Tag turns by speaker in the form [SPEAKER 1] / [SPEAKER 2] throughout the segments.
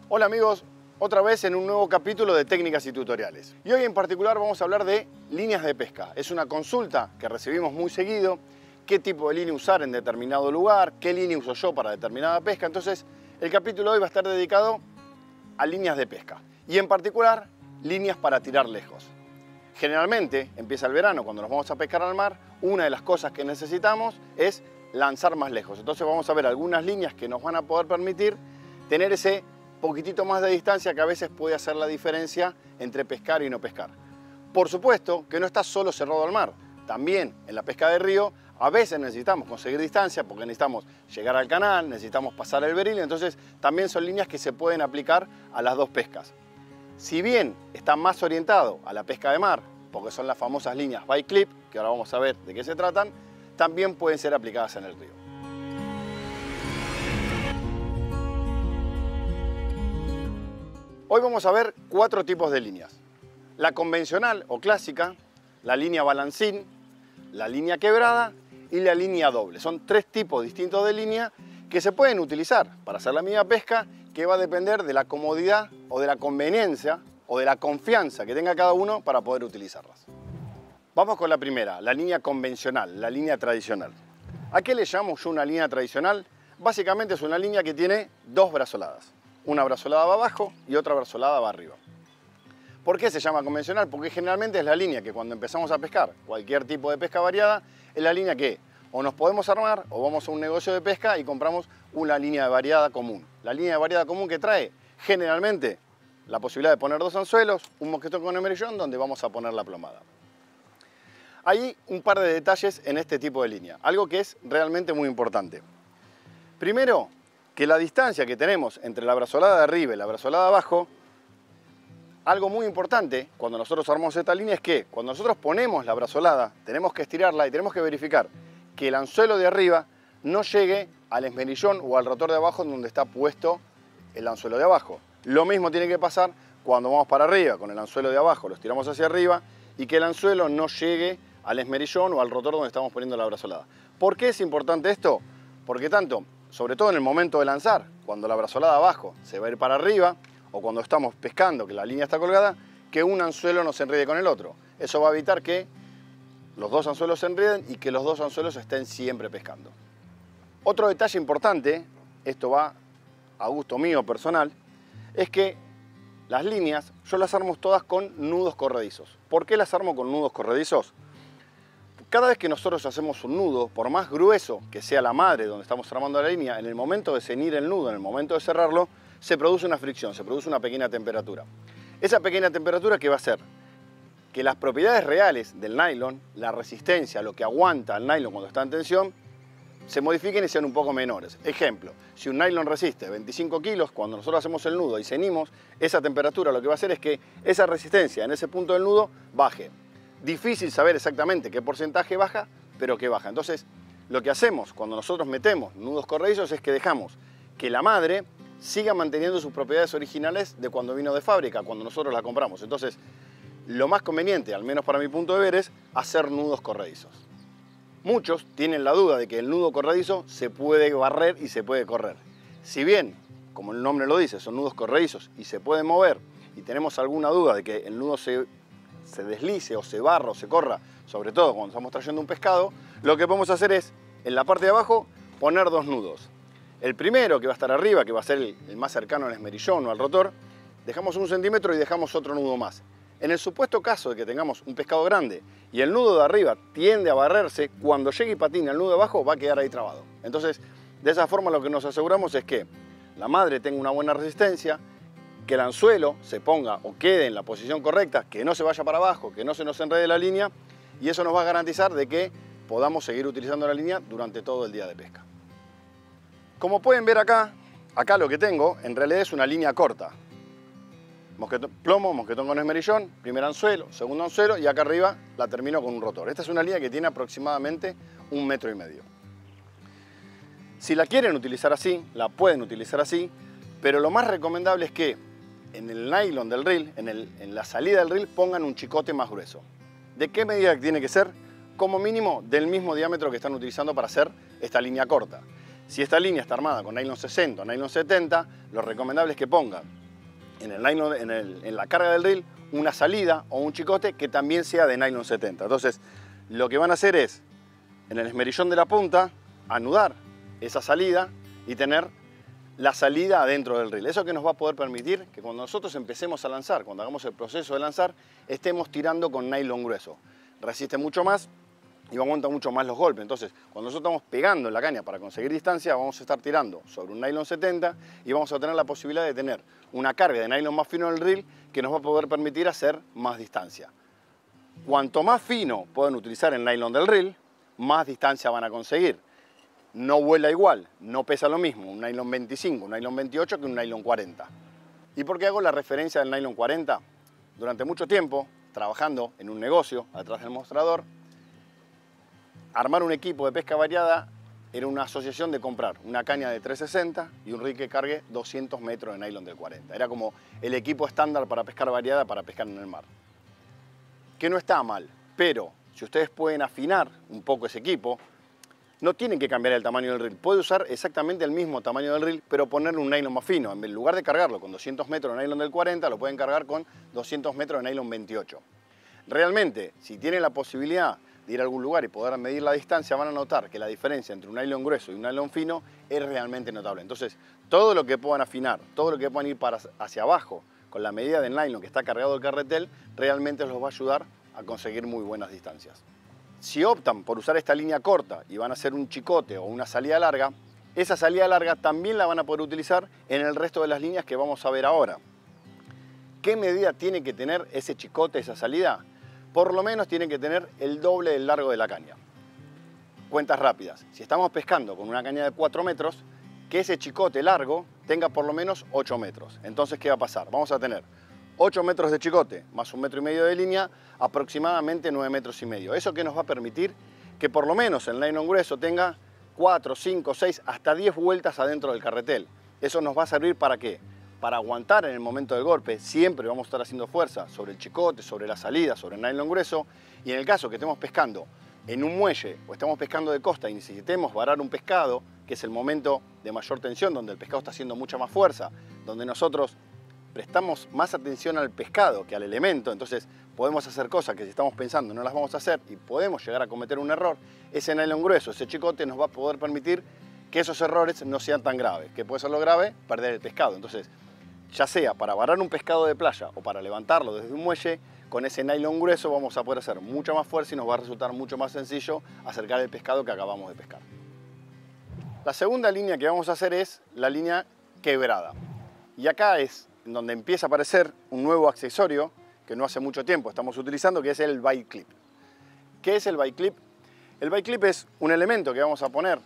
[SPEAKER 1] Hola amigos, otra vez en un nuevo capítulo de técnicas y tutoriales. Y hoy en particular vamos a hablar de líneas de pesca. Es una consulta que recibimos muy seguido, qué tipo de línea usar en determinado lugar, qué línea uso yo para determinada pesca. Entonces el capítulo de hoy va a estar dedicado a líneas de pesca y en particular líneas para tirar lejos. Generalmente empieza el verano, cuando nos vamos a pescar al mar, una de las cosas que necesitamos es lanzar más lejos. Entonces vamos a ver algunas líneas que nos van a poder permitir tener ese poquitito más de distancia que a veces puede hacer la diferencia entre pescar y no pescar. Por supuesto que no está solo cerrado al mar, también en la pesca de río a veces necesitamos conseguir distancia porque necesitamos llegar al canal, necesitamos pasar el beril, entonces también son líneas que se pueden aplicar a las dos pescas. Si bien está más orientado a la pesca de mar, porque son las famosas líneas by clip, que ahora vamos a ver de qué se tratan, también pueden ser aplicadas en el río. Hoy vamos a ver 4 tipos de líneas. La convencional o clásica, la línea balancín, la línea quebrada y la línea doble. Son 3 tipos distintos de línea que se pueden utilizar para hacer la misma pesca, que va a depender de la comodidad o de la conveniencia o de la confianza que tenga cada uno para poder utilizarlas. Vamos con la primera, la línea convencional, la línea tradicional. ¿A qué le llamo yo una línea tradicional? Básicamente es una línea que tiene 2 brazoladas. Una brazolada va abajo y otra brazolada va arriba. ¿Por qué se llama convencional? Porque generalmente es la línea que cuando empezamos a pescar cualquier tipo de pesca variada, es la línea que o nos podemos armar o vamos a un negocio de pesca y compramos una línea de variada común. La línea de variada común que trae generalmente la posibilidad de poner 2 anzuelos, un mosquetón con emerillón donde vamos a poner la plomada. Hay un par de detalles en este tipo de línea, algo que es realmente muy importante. Primero, que la distancia que tenemos entre la brazolada de arriba y la brazolada de abajo, algo muy importante cuando nosotros armamos esta línea es que cuando nosotros ponemos la brazolada, tenemos que estirarla y tenemos que verificar que el anzuelo de arriba no llegue al esmerillón o al rotor de abajo donde está puesto el anzuelo de abajo. Lo mismo tiene que pasar cuando vamos para arriba, con el anzuelo de abajo lo estiramos hacia arriba y que el anzuelo no llegue al esmerillón o al rotor donde estamos poniendo la brazolada. ¿Por qué es importante esto? Porque tanto, sobre todo en el momento de lanzar, cuando la brazolada abajo se va a ir para arriba, o cuando estamos pescando, que la línea está colgada, que un anzuelo no se enrede con el otro. Eso va a evitar que los 2 anzuelos se enreden y que los 2 anzuelos estén siempre pescando. Otro detalle importante, esto va a gusto mío personal, es que las líneas yo las armo todas con nudos corredizos. ¿Por qué las armo con nudos corredizos? Cada vez que nosotros hacemos un nudo, por más grueso que sea la madre donde estamos armando la línea, en el momento de ceñir el nudo, en el momento de cerrarlo, se produce una fricción, se produce una pequeña temperatura. Esa pequeña temperatura, ¿qué va a hacer? Que las propiedades reales del nylon, la resistencia, lo que aguanta el nylon cuando está en tensión, se modifiquen y sean un poco menores. Ejemplo, si un nylon resiste 25 kilos, cuando nosotros hacemos el nudo y ceñimos, esa temperatura lo que va a hacer es que esa resistencia en ese punto del nudo baje. Difícil saber exactamente qué porcentaje baja, pero que baja. Entonces, lo que hacemos cuando nosotros metemos nudos corredizos es que dejamos que la madre siga manteniendo sus propiedades originales de cuando vino de fábrica, cuando nosotros la compramos. Entonces, lo más conveniente, al menos para mi punto de ver, es hacer nudos corredizos. Muchos tienen la duda de que el nudo corredizo se puede barrer y se puede correr. Si bien, como el nombre lo dice, son nudos corredizos y se pueden mover y tenemos alguna duda de que el nudo se deslice o se barra o se corra, sobre todo cuando estamos trayendo un pescado, lo que podemos hacer es, en la parte de abajo, poner 2 nudos. El primero, que va a estar arriba, que va a ser el más cercano al esmerillón o al rotor, dejamos 1 centímetro y dejamos otro nudo más. En el supuesto caso de que tengamos un pescado grande y el nudo de arriba tiende a barrerse, cuando llegue y patine el nudo de abajo va a quedar ahí trabado. Entonces, de esa forma lo que nos aseguramos es que la madre tenga una buena resistencia, que el anzuelo se ponga o quede en la posición correcta, que no se vaya para abajo, que no se nos enrede la línea, y eso nos va a garantizar de que podamos seguir utilizando la línea durante todo el día de pesca. Como pueden ver acá lo que tengo en realidad es una línea corta. Plomo, mosquetón con esmerillón, primer anzuelo, segundo anzuelo y acá arriba la termino con un rotor. Esta es una línea que tiene aproximadamente 1,5 metros. Si la quieren utilizar así, la pueden utilizar así, pero lo más recomendable es que en el nylon del reel, en la salida del reel, pongan un chicote más grueso. ¿De qué medida tiene que ser? Como mínimo del mismo diámetro que están utilizando para hacer esta línea corta. Si esta línea está armada con nylon 60 o nylon 70, lo recomendable es que pongan en, el nylon, en la carga del reel una salida o un chicote que también sea de nylon 70. Entonces, lo que van a hacer es, en el esmerillón de la punta, anudar esa salida y tener la salida adentro del reel. Eso que nos va a poder permitir que cuando nosotros empecemos a lanzar, cuando hagamos el proceso de lanzar, estemos tirando con nylon grueso. Resiste mucho más y aguanta mucho más los golpes. Entonces, cuando nosotros estamos pegando en la caña para conseguir distancia, vamos a estar tirando sobre un nylon 70 y vamos a tener la posibilidad de tener una carga de nylon más fino en el reel que nos va a poder permitir hacer más distancia. Cuanto más fino pueden utilizar el nylon del reel, más distancia van a conseguir. No vuela igual, no pesa lo mismo un nylon 25, un nylon 28 que un nylon 40. ¿Y por qué hago la referencia del nylon 40? Durante mucho tiempo, trabajando en un negocio atrás del mostrador, armar un equipo de pesca variada era una asociación de comprar una caña de 360 y un reel que cargue 200 metros de nylon del 40. Era como el equipo estándar para pescar variada, para pescar en el mar. Que no está mal, pero si ustedes pueden afinar un poco ese equipo, no tienen que cambiar el tamaño del reel. Puede usar exactamente el mismo tamaño del reel, pero ponerle un nylon más fino. En lugar de cargarlo con 200 metros de nylon del 40, lo pueden cargar con 200 metros de nylon 28. Realmente, si tienen la posibilidad de ir a algún lugar y poder medir la distancia, van a notar que la diferencia entre un nylon grueso y un nylon fino es realmente notable. Entonces, todo lo que puedan afinar, todo lo que puedan ir hacia abajo con la medida del nylon que está cargado el carretel, realmente los va a ayudar a conseguir muy buenas distancias. Si optan por usar esta línea corta y van a hacer un chicote o una salida larga, esa salida larga también la van a poder utilizar en el resto de las líneas que vamos a ver ahora. ¿Qué medida tiene que tener ese chicote, esa salida? Por lo menos tienen que tener el doble del largo de la caña. Cuentas rápidas. Si estamos pescando con una caña de 4 metros, que ese chicote largo tenga por lo menos 8 metros. Entonces, ¿qué va a pasar? Vamos a tener 8 metros de chicote más 1,5 metros de línea, aproximadamente 9,5 metros. ¿Eso qué nos va a permitir? Que por lo menos el nylon grueso tenga 4, 5, 6, hasta 10 vueltas adentro del carretel. Eso nos va a servir ¿para qué? Para aguantar en el momento del golpe. Siempre vamos a estar haciendo fuerza sobre el chicote, sobre la salida, sobre el nylon grueso. Y en el caso que estemos pescando en un muelle o estamos pescando de costa y necesitemos varar un pescado, que es el momento de mayor tensión, donde el pescado está haciendo mucha más fuerza, donde nosotros prestamos más atención al pescado que al elemento, entonces podemos hacer cosas que si estamos pensando no las vamos a hacer y podemos llegar a cometer un error. Ese nylon grueso, ese chicote nos va a poder permitir que esos errores no sean tan graves. ¿Qué puede ser lo grave? Perder el pescado. Entonces, ya sea para varar un pescado de playa o para levantarlo desde un muelle, con ese nylon grueso vamos a poder hacer mucha más fuerza y nos va a resultar mucho más sencillo acercar el pescado que acabamos de pescar. La segunda línea que vamos a hacer es la línea quebrada. Y acá es donde empieza a aparecer un nuevo accesorio que no hace mucho tiempo estamos utilizando, que es el bite clip. ¿Qué es el bite clip? El bite clip es un elemento que vamos a poner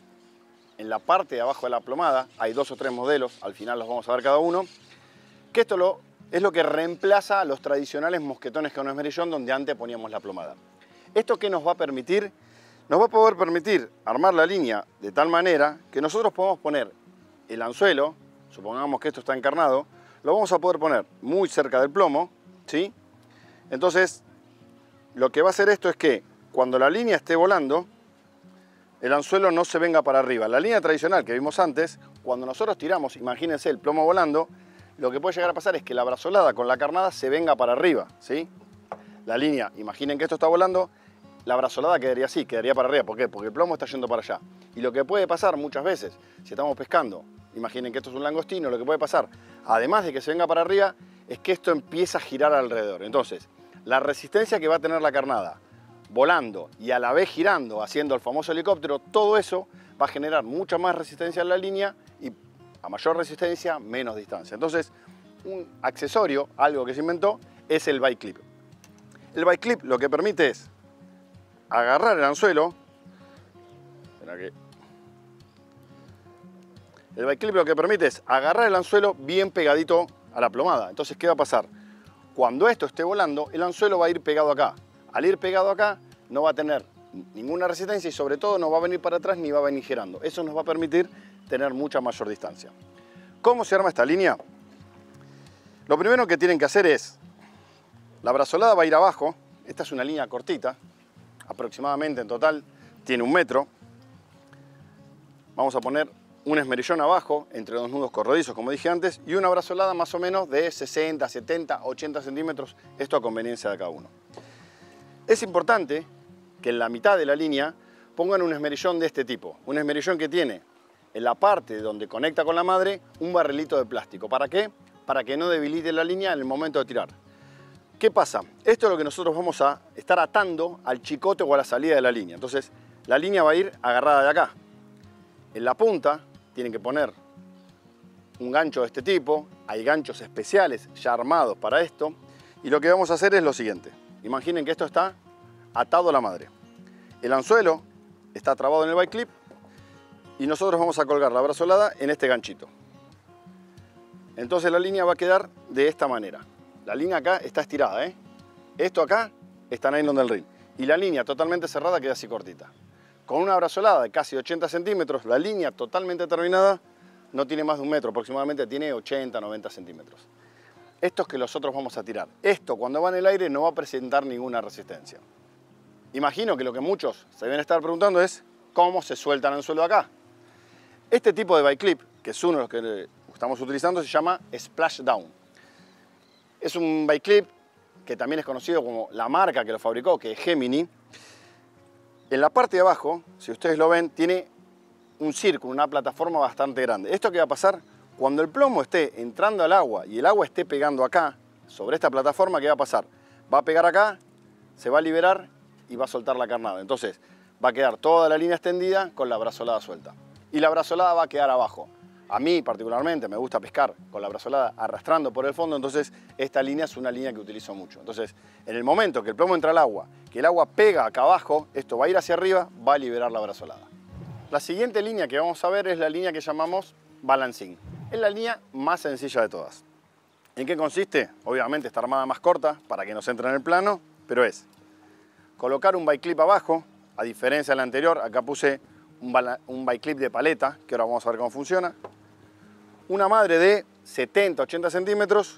[SPEAKER 1] en la parte de abajo de la plomada. Hay 2 o 3 modelos, al final los vamos a ver cada uno, que esto es lo que reemplaza a los tradicionales mosquetones con esmerillón donde antes poníamos la plomada. ¿Esto qué nos va a permitir? Nos va a poder permitir armar la línea de tal manera que nosotros podamos poner el anzuelo, supongamos que esto está encarnado, lo vamos a poder poner muy cerca del plomo, ¿sí? Entonces, lo que va a hacer esto es que cuando la línea esté volando, el anzuelo no se venga para arriba. La línea tradicional que vimos antes, cuando nosotros tiramos, imagínense el plomo volando, lo que puede llegar a pasar es que la brazolada con la carnada se venga para arriba, ¿sí? La línea, imaginen que esto está volando, la brazolada quedaría así, quedaría para arriba. ¿Por qué? Porque el plomo está yendo para allá. Y lo que puede pasar muchas veces, si estamos pescando, imaginen que esto es un langostino, lo que puede pasar, además de que se venga para arriba, es que esto empieza a girar alrededor. Entonces, la resistencia que va a tener la carnada volando y a la vez girando, haciendo el famoso helicóptero, todo eso va a generar mucha más resistencia en la línea y a mayor resistencia, menos distancia. Entonces, un accesorio, algo que se inventó, es el bite clip. El bite clip lo que permite es agarrar el anzuelo. El bite clip lo que permite es agarrar el anzuelo bien pegadito a la plomada. Entonces, ¿qué va a pasar? Cuando esto esté volando, el anzuelo va a ir pegado acá. Al ir pegado acá, no va a tener ninguna resistencia y sobre todo no va a venir para atrás ni va a venir girando. Eso nos va a permitir tener mucha mayor distancia. ¿Cómo se arma esta línea? Lo primero que tienen que hacer es, la brazolada va a ir abajo. Esta es una línea cortita, aproximadamente en total tiene 1 metro. Vamos a poner un esmerillón abajo, entre dos nudos corredizos, como dije antes, y una brazolada más o menos de 60, 70, 80 centímetros, esto a conveniencia de cada uno. Es importante que en la mitad de la línea pongan un esmerillón de este tipo, un esmerillón que tiene en la parte donde conecta con la madre un barrilito de plástico. ¿Para qué? Para que no debilite la línea en el momento de tirar. ¿Qué pasa? Esto es lo que nosotros vamos a estar atando al chicote o a la salida de la línea. Entonces, la línea va a ir agarrada de acá. En la punta tienen que poner un gancho de este tipo. Hay ganchos especiales ya armados para esto. Y lo que vamos a hacer es lo siguiente. Imaginen que esto está atado a la madre. El anzuelo está trabado en el bike clip y nosotros vamos a colgar la brazolada en este ganchito. Entonces la línea va a quedar de esta manera. La línea acá está estirada, ¿eh? Esto acá está nylon del rin. Y la línea totalmente cerrada queda así cortita. Con una brazolada de casi 80 centímetros, la línea totalmente terminada no tiene más de 1 metro, aproximadamente tiene 80, 90 centímetros. Esto es que nosotros vamos a tirar. Esto cuando va en el aire no va a presentar ninguna resistencia. Imagino que lo que muchos se deben estar preguntando es cómo se suelta el anzuelo acá. Este tipo de bike clip, que es uno de los que estamos utilizando, se llama Splashdown. Es un bike clip que también es conocido como la marca que lo fabricó, que es Gemini. En la parte de abajo, si ustedes lo ven, tiene un círculo, una plataforma bastante grande. ¿Esto qué va a pasar? Cuando el plomo esté entrando al agua y el agua esté pegando acá, sobre esta plataforma, ¿qué va a pasar? Va a pegar acá, se va a liberar y va a soltar la carnada. Entonces va a quedar toda la línea extendida con la brazolada suelta. Y la brazolada va a quedar abajo. A mí particularmente me gusta pescar con la brazolada arrastrando por el fondo, entonces esta línea es una línea que utilizo mucho. Entonces, en el momento que el plomo entra al agua, que el agua pega acá abajo, esto va a ir hacia arriba, va a liberar la brazolada. La siguiente línea que vamos a ver es la línea que llamamos balancing. Es la línea más sencilla de todas. ¿En qué consiste? Obviamente esta armada más corta para que nos entre en el plano, pero es colocar un bike clip abajo. A diferencia de la anterior, acá puse un bike clip de paleta, que ahora vamos a ver cómo funciona. Una madre de 70-80 centímetros,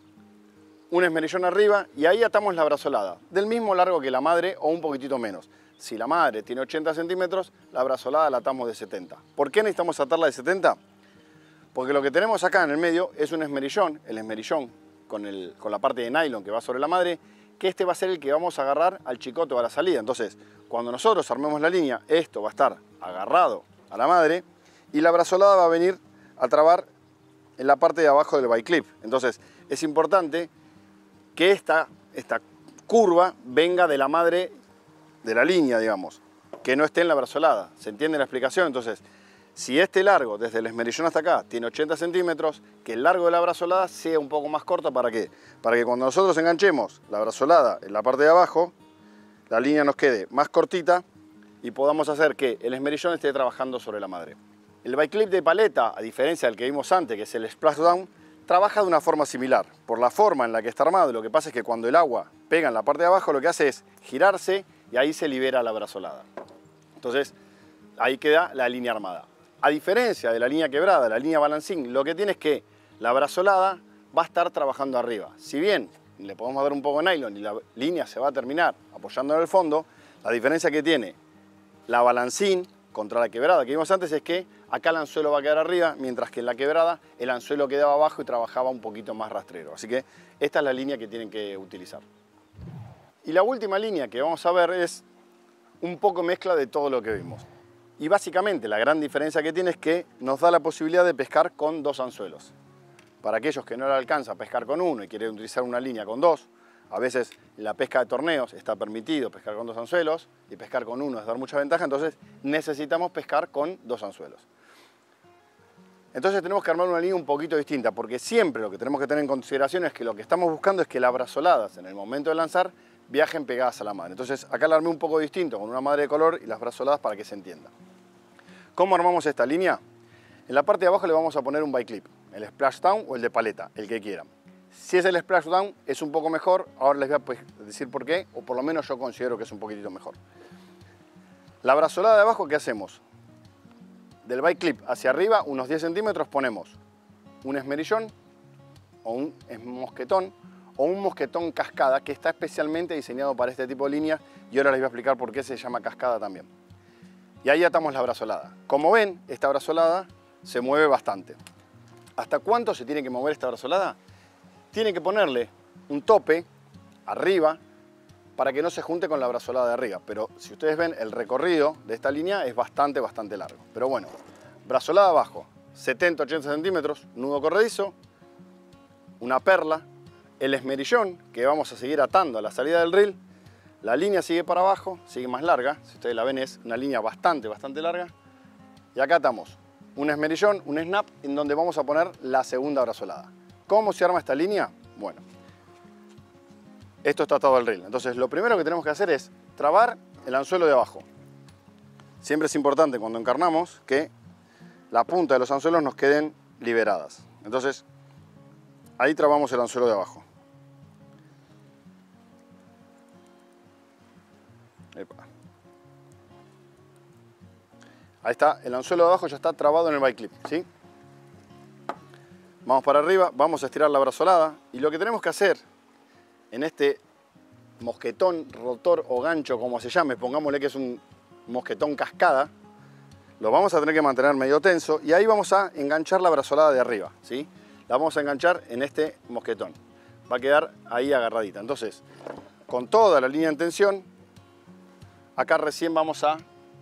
[SPEAKER 1] un esmerillón arriba y ahí atamos la brazolada, del mismo largo que la madre o un poquitito menos. Si la madre tiene 80 centímetros, la brazolada la atamos de 70. ¿Por qué necesitamos atarla de 70? Porque lo que tenemos acá en el medio es un esmerillón, el esmerillón con la parte de nylon que va sobre la madre, que este va a ser el que vamos a agarrar al chicote o a la salida. Entonces, cuando nosotros armemos la línea, esto va a estar agarrado a la madre y la brazolada va a venir a trabar en la parte de abajo del bike clip. Entonces, es importante que esta curva venga de la madre de la línea, digamos, que no esté en la brazolada. ¿Se entiende la explicación? Entonces, si este largo, desde el esmerillón hasta acá, tiene 80 centímetros, que el largo de la brazolada sea un poco más corto. ¿Para qué? Para que cuando nosotros enganchemos la brazolada en la parte de abajo, la línea nos quede más cortita y podamos hacer que el esmerillón esté trabajando sobre la madre. El bike clip de paleta, a diferencia del que vimos antes, que es el Splashdown, trabaja de una forma similar. Por la forma en la que está armado, lo que pasa es que cuando el agua pega en la parte de abajo, lo que hace es girarse y ahí se libera la brazolada. Entonces, ahí queda la línea armada. A diferencia de la línea quebrada, la línea balancing, lo que tiene es que la brazolada va a estar trabajando arriba. Si bien le podemos dar un poco de nylon y la línea se va a terminar apoyando en el fondo, la diferencia que tiene la balancing contra la quebrada que vimos antes es que acá el anzuelo va a quedar arriba, mientras que en la quebrada el anzuelo quedaba abajo y trabajaba un poquito más rastrero. Así que esta es la línea que tienen que utilizar. Y la última línea que vamos a ver es un poco mezcla de todo lo que vimos. Y básicamente la gran diferencia que tiene es que nos da la posibilidad de pescar con 2 anzuelos. Para aquellos que no les alcanza a pescar con uno y quieren utilizar una línea con 2, a veces en la pesca de torneos está permitido pescar con 2 anzuelos y pescar con uno es dar mucha ventaja, entonces necesitamos pescar con 2 anzuelos. Entonces tenemos que armar una línea un poquito distinta, porque siempre lo que tenemos que tener en consideración es que lo que estamos buscando es que las brazoladas en el momento de lanzar viajen pegadas a la madre. Entonces acá la armé un poco distinto, con una madre de color y las brazoladas para que se entienda. ¿Cómo armamos esta línea? En la parte de abajo le vamos a poner un bike clip, el Splashdown o el de paleta, el que quieran. Si es el Splashdown es un poco mejor, ahora les voy a decir por qué, o por lo menos yo considero que es un poquitito mejor. La brazolada de abajo, ¿qué hacemos? Del bike clip hacia arriba, unos 10 centímetros, ponemos un esmerillón o un mosquetón cascada, que está especialmente diseñado para este tipo de líneas y ahora les voy a explicar por qué se llama cascada también. y ahí atamos la brazolada. Como ven, esta brazolada se mueve bastante. ¿Hasta cuánto se tiene que mover esta brazolada? Tiene que ponerle un tope arriba para que no se junte con la brazolada de arriba. Pero si ustedes ven, el recorrido de esta línea es bastante largo. Pero bueno, brazolada abajo, 70-80 centímetros, nudo corredizo, una perla, el esmerillón que vamos a seguir atando a la salida del reel. La línea sigue para abajo, sigue más larga. Si ustedes la ven, es una línea bastante larga. Y acá atamos un esmerillón, un snap, en donde vamos a poner la segunda brazolada. ¿Cómo se arma esta línea? Bueno, esto está atado al reel. Entonces, lo primero que tenemos que hacer es trabar el anzuelo de abajo. Siempre es importante cuando encarnamos que la punta de los anzuelos nos queden liberadas. Entonces, ahí trabamos el anzuelo de abajo. Epa. Ahí está, el anzuelo de abajo ya está trabado en el bike clip, ¿sí? Vamos para arriba, vamos a estirar la brazolada y lo que tenemos que hacer en este mosquetón, rotor o gancho, como se llame, pongámosle que es un mosquetón cascada, lo vamos a tener que mantener medio tenso y ahí vamos a enganchar la brazolada de arriba, ¿sí? La vamos a enganchar en este mosquetón, va a quedar ahí agarradita. Entonces, con toda la línea en tensión, acá recién vamos a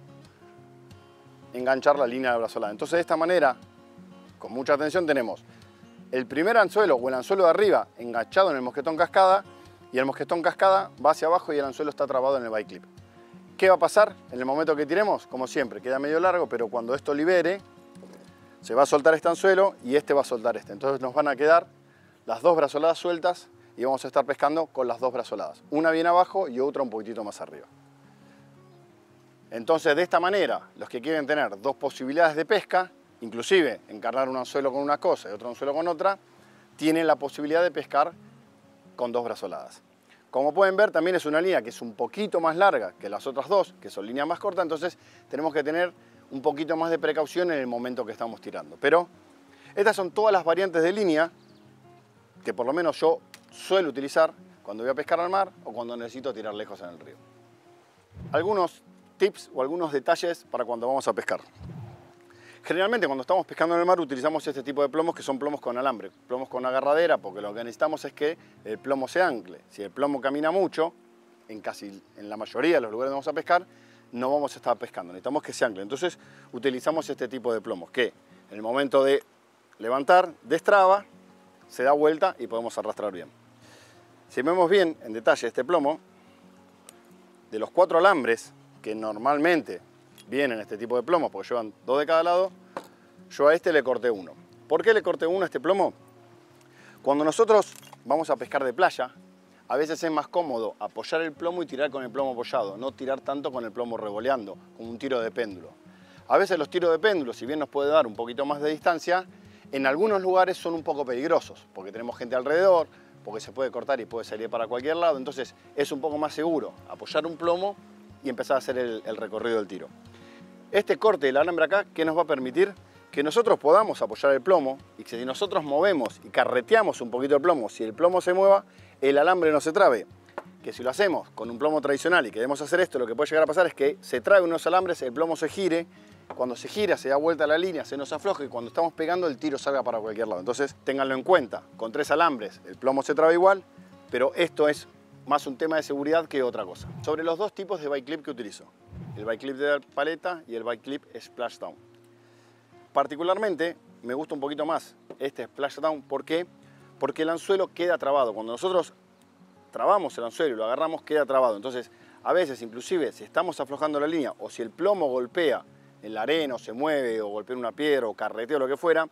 [SPEAKER 1] enganchar la línea de la brazolada. Entonces, de esta manera, con mucha tensión, tenemos el primer anzuelo o el anzuelo de arriba enganchado en el mosquetón cascada y el mosquetón cascada va hacia abajo y el anzuelo está trabado en el bike clip. ¿Qué va a pasar? En el momento que tiremos, como siempre, queda medio largo, pero cuando esto libere, se va a soltar este anzuelo y este va a soltar este. Entonces nos van a quedar las dos brazoladas sueltas y vamos a estar pescando con las dos brazoladas. Una bien abajo y otra un poquitito más arriba. Entonces, de esta manera, los que quieren tener dos posibilidades de pesca, inclusive encarnar un anzuelo con una cosa y otro anzuelo con otra, tienen la posibilidad de pescar con dos brazoladas. Como pueden ver, también es una línea que es un poquito más larga que las otras dos, que son líneas más cortas, entonces tenemos que tener un poquito más de precaución en el momento que estamos tirando. Pero estas son todas las variantes de línea que por lo menos yo suelo utilizar cuando voy a pescar al mar o cuando necesito tirar lejos en el río. Algunos tips o algunos detalles para cuando vamos a pescar. Generalmente cuando estamos pescando en el mar utilizamos este tipo de plomos que son plomos con alambre, plomos con agarradera, porque lo que necesitamos es que el plomo se ancle. Si el plomo camina mucho, en la mayoría de los lugares donde vamos a pescar, no vamos a estar pescando, necesitamos que se ancle. Entonces utilizamos este tipo de plomos que en el momento de levantar, destraba, se da vuelta y podemos arrastrar bien. Si vemos bien en detalle este plomo, de los 4 alambres que normalmente vienen este tipo de plomos, porque llevan 2 de cada lado, yo a este le corté 1. ¿Por qué le corté 1 a este plomo? Cuando nosotros vamos a pescar de playa, a veces es más cómodo apoyar el plomo y tirar con el plomo apoyado, no tirar tanto con el plomo revoleando, como un tiro de péndulo. A veces los tiros de péndulo, si bien nos puede dar un poquito más de distancia, en algunos lugares son un poco peligrosos, porque tenemos gente alrededor, porque se puede cortar y puede salir para cualquier lado, entonces es un poco más seguro apoyar un plomo y empezar a hacer el recorrido del tiro. Este corte del alambre acá, ¿qué nos va a permitir? Que nosotros podamos apoyar el plomo y que si nosotros movemos y carreteamos un poquito el plomo, si el plomo se mueva, el alambre no se trabe. Que si lo hacemos con un plomo tradicional y queremos hacer esto, lo que puede llegar a pasar es que se trabe unos alambres, el plomo se gire, cuando se gira se da vuelta la línea, se nos afloja y cuando estamos pegando el tiro salga para cualquier lado. Entonces ténganlo en cuenta, con 3 alambres el plomo se traba igual, pero esto es más un tema de seguridad que otra cosa. Sobre los 2 tipos de bike clip que utilizo, el bike clip de paleta y el bike clip splashdown. Particularmente me gusta un poquito más este splashdown, ¿por qué? Porque el anzuelo queda trabado. Cuando nosotros trabamos el anzuelo y lo agarramos, queda trabado. Entonces, a veces, inclusive, si estamos aflojando la línea o si el plomo golpea en la arena o se mueve o golpea una piedra o carretea o lo que fuera,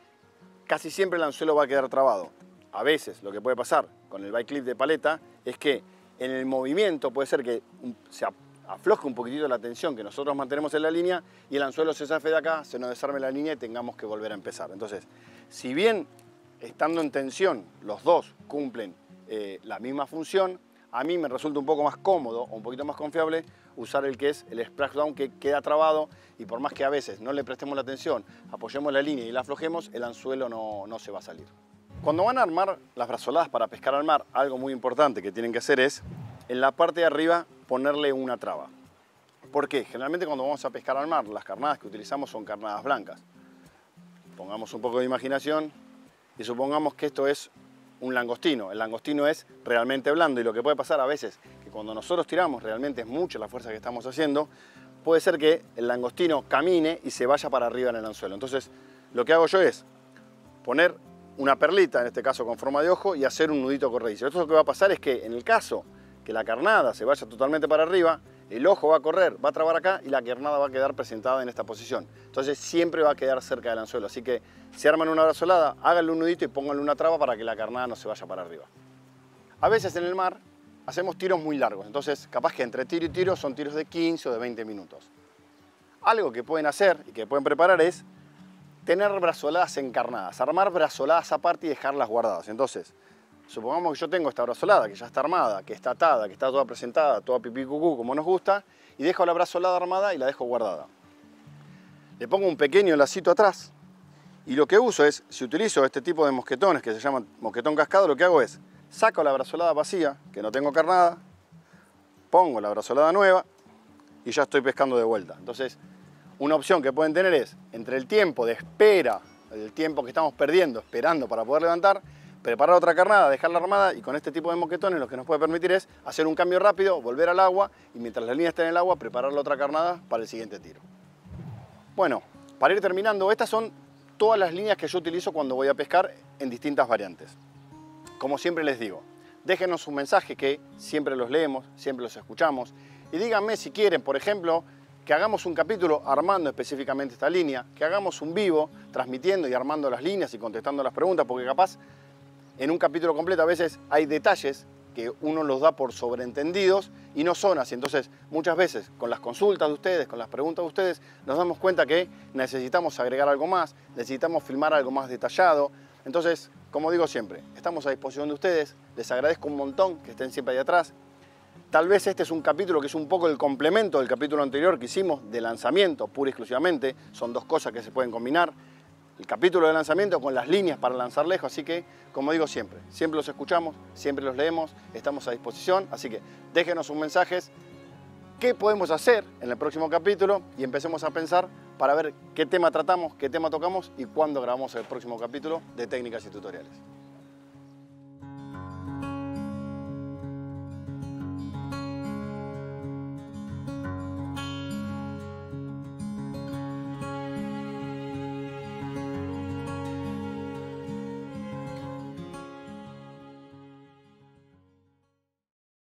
[SPEAKER 1] casi siempre el anzuelo va a quedar trabado. A veces, lo que puede pasar con el bike clip de paleta es que en el movimiento puede ser que se afloje un poquitito la tensión que nosotros mantenemos en la línea y el anzuelo se zafe de acá, se nos desarme la línea y tengamos que volver a empezar. Entonces, si bien estando en tensión los dos cumplen la misma función, a mí me resulta un poco más cómodo o un poquito más confiable usar el que es el splashdown, que queda trabado y por más que a veces no le prestemos la atención, apoyemos la línea y la aflojemos, el anzuelo no se va a salir. Cuando van a armar las brazoladas para pescar al mar, algo muy importante que tienen que hacer es en la parte de arriba ponerle una traba. ¿Por qué? Generalmente cuando vamos a pescar al mar, las carnadas que utilizamos son carnadas blancas. Pongamos un poco de imaginación y supongamos que esto es un langostino. El langostino es realmente blando y lo que puede pasar a veces, que cuando nosotros tiramos realmente es mucha la fuerza que estamos haciendo, puede ser que el langostino camine y se vaya para arriba en el anzuelo. Entonces, lo que hago yo es poner una perlita, en este caso con forma de ojo, y hacer un nudito corredizo. Esto lo que va a pasar es que en el caso que la carnada se vaya totalmente para arriba, el ojo va a correr, va a trabar acá y la carnada va a quedar presentada en esta posición. Entonces siempre va a quedar cerca del anzuelo. Así que si arman una brazolada, háganle un nudito y pónganle una traba para que la carnada no se vaya para arriba. A veces en el mar hacemos tiros muy largos. Entonces capaz que entre tiro y tiro son tiros de 15 o de 20 minutos. Algo que pueden hacer y que pueden preparar es tener brazoladas encarnadas. Armar brazoladas aparte y dejarlas guardadas. Entonces, supongamos que yo tengo esta brazolada que ya está armada, que está atada, que está toda presentada, toda pipí cucú como nos gusta, y dejo la brazolada armada y la dejo guardada. Le pongo un pequeño lacito atrás y lo que uso es, si utilizo este tipo de mosquetones que se llaman mosquetón cascado, lo que hago es, saco la brazolada vacía, que no tengo carnada, pongo la brazolada nueva y ya estoy pescando de vuelta. Entonces, una opción que pueden tener es, entre el tiempo de espera, el tiempo que estamos perdiendo, esperando para poder levantar, preparar otra carnada, dejarla armada y con este tipo de mosquetones lo que nos puede permitir es hacer un cambio rápido, volver al agua y mientras la línea esté en el agua preparar la otra carnada para el siguiente tiro. Bueno, para ir terminando, estas son todas las líneas que yo utilizo cuando voy a pescar en distintas variantes. Como siempre les digo, déjenos un mensaje que siempre los leemos, siempre los escuchamos y díganme si quieren, por ejemplo, que hagamos un capítulo armando específicamente esta línea, que hagamos un vivo transmitiendo y armando las líneas y contestando las preguntas, porque capaz en un capítulo completo a veces hay detalles que uno los da por sobreentendidos y no son así. Entonces, muchas veces con las consultas de ustedes, con las preguntas de ustedes, nos damos cuenta que necesitamos agregar algo más, necesitamos filmar algo más detallado. Entonces, como digo siempre, estamos a disposición de ustedes. Les agradezco un montón que estén siempre ahí atrás. Tal vez este es un capítulo que es un poco el complemento del capítulo anterior que hicimos de lanzamiento, pura y exclusivamente. Son dos cosas que se pueden combinar. El capítulo de lanzamiento con las líneas para lanzar lejos, así que, como digo siempre los escuchamos, siempre los leemos, estamos a disposición, así que déjenos sus mensajes, qué podemos hacer en el próximo capítulo y empecemos a pensar para ver qué tema tratamos, qué tema tocamos y cuándo grabamos el próximo capítulo de Técnicas y Tutoriales.